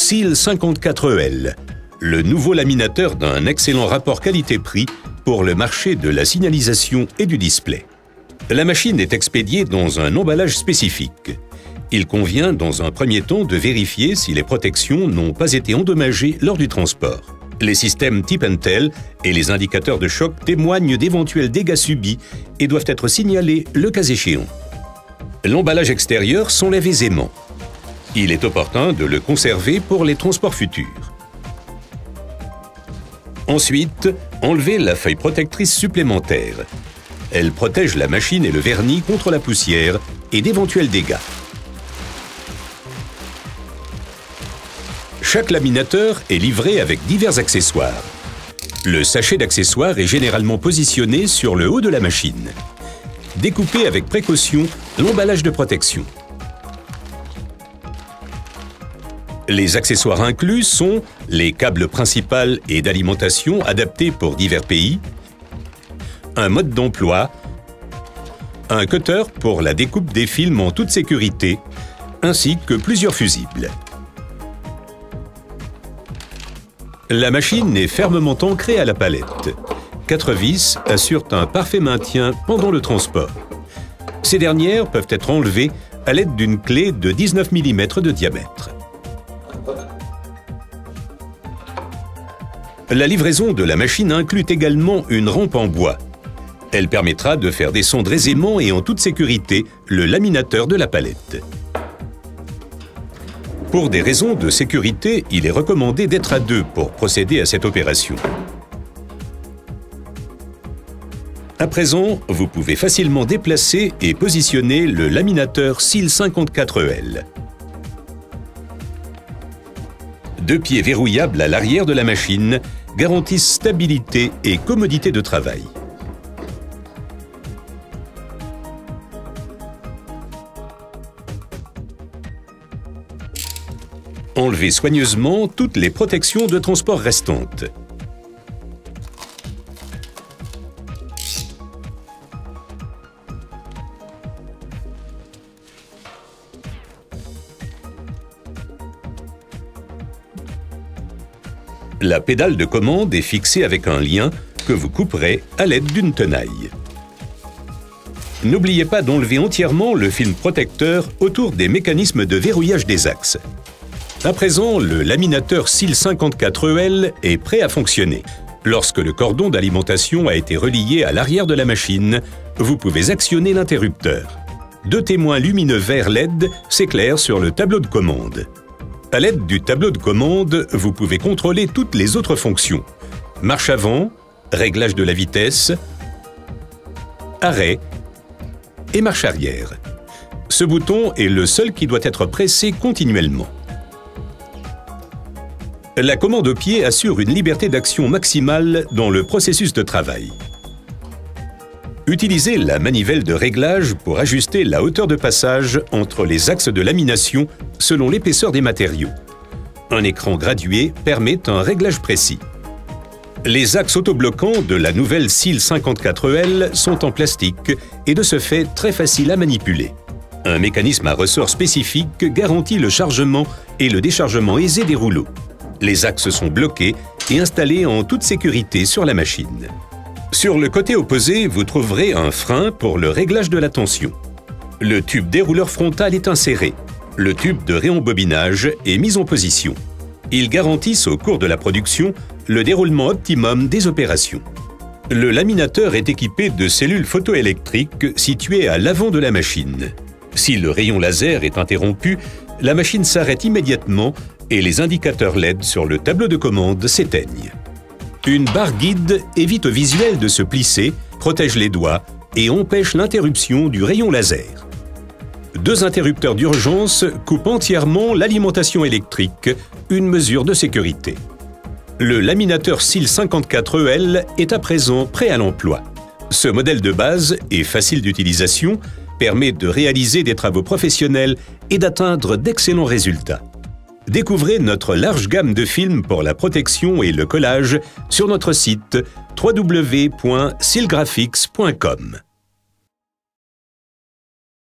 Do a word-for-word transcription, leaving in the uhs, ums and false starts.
SIL cinquante-quatre E L, le nouveau laminateur d'un excellent rapport qualité-prix pour le marché de la signalisation et du display. La machine est expédiée dans un emballage spécifique. Il convient dans un premier temps de vérifier si les protections n'ont pas été endommagées lors du transport. Les systèmes Tip and Tell et les indicateurs de choc témoignent d'éventuels dégâts subis et doivent être signalés le cas échéant. L'emballage extérieur s'enlève aisément. Il est opportun de le conserver pour les transports futurs. Ensuite, enlevez la feuille protectrice supplémentaire. Elle protège la machine et le vernis contre la poussière et d'éventuels dégâts. Chaque laminateur est livré avec divers accessoires. Le sachet d'accessoires est généralement positionné sur le haut de la machine. Découpez avec précaution l'emballage de protection. Les accessoires inclus sont les câbles principaux et d'alimentation adaptés pour divers pays, un mode d'emploi, un cutter pour la découpe des films en toute sécurité, ainsi que plusieurs fusibles. La machine est fermement ancrée à la palette. Quatre vis assurent un parfait maintien pendant le transport. Ces dernières peuvent être enlevées à l'aide d'une clé de dix-neuf millimètres de diamètre. La livraison de la machine inclut également une rampe en bois. Elle permettra de faire descendre aisément et en toute sécurité le laminateur de la palette. Pour des raisons de sécurité, il est recommandé d'être à deux pour procéder à cette opération. À présent, vous pouvez facilement déplacer et positionner le laminateur SIL cinquante-quatre E L. Deux pieds verrouillables à l'arrière de la machine garantissent stabilité et commodité de travail. Enlevez soigneusement toutes les protections de transport restantes. La pédale de commande est fixée avec un lien que vous couperez à l'aide d'une tenaille. N'oubliez pas d'enlever entièrement le film protecteur autour des mécanismes de verrouillage des axes. À présent, le laminateur SIL cinquante-quatre E L est prêt à fonctionner. Lorsque le cordon d'alimentation a été relié à l'arrière de la machine, vous pouvez actionner l'interrupteur. Deux témoins lumineux vert L E D s'éclairent sur le tableau de commande. À l'aide du tableau de commande, vous pouvez contrôler toutes les autres fonctions. Marche avant, réglage de la vitesse, arrêt et marche arrière. Ce bouton est le seul qui doit être pressé continuellement. La commande au pied assure une liberté d'action maximale dans le processus de travail. Utilisez la manivelle de réglage pour ajuster la hauteur de passage entre les axes de lamination selon l'épaisseur des matériaux. Un écran gradué permet un réglage précis. Les axes autobloquants de la nouvelle SIL cinquante-quatre E L sont en plastique et de ce fait très faciles à manipuler. Un mécanisme à ressort spécifique garantit le chargement et le déchargement aisé des rouleaux. Les axes sont bloqués et installés en toute sécurité sur la machine. Sur le côté opposé, vous trouverez un frein pour le réglage de la tension. Le tube dérouleur frontal est inséré. Le tube de réembobinage est mis en position. Ils garantissent au cours de la production le déroulement optimum des opérations. Le laminateur est équipé de cellules photoélectriques situées à l'avant de la machine. Si le rayon laser est interrompu, la machine s'arrête immédiatement et les indicateurs L E D sur le tableau de commande s'éteignent. Une barre guide évite au visuel de se plisser, protège les doigts et empêche l'interruption du rayon laser. Deux interrupteurs d'urgence coupent entièrement l'alimentation électrique, une mesure de sécurité. Le laminateur SIL cinquante-quatre E L est à présent prêt à l'emploi. Ce modèle de base est facile d'utilisation, permet de réaliser des travaux professionnels et d'atteindre d'excellents résultats. Découvrez notre large gamme de films pour la protection et le collage sur notre site w w w point sil graphics point com.